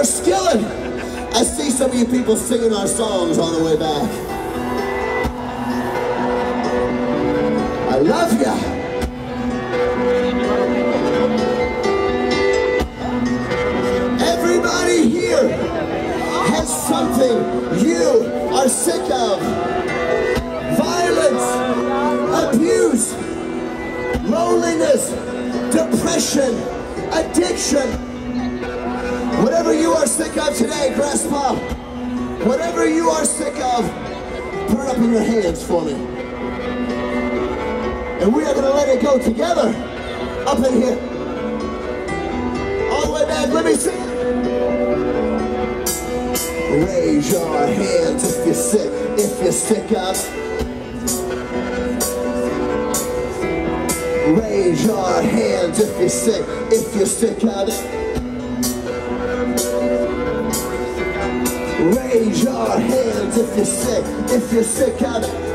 skillet. I see some of you people singing our songs on the way back. I love ya. Everybody here has something you are sick of. Violence, abuse, loneliness, depression, addiction. Whatever you are sick of today, graspop. Whatever you are sick of, put it up in your hands for me. And we are going to let it go together up in here. All the way back, let me sing. Raise your hands if you're sick of. Raise your hands if you're sick of it. Raise your hands if you're sick of it.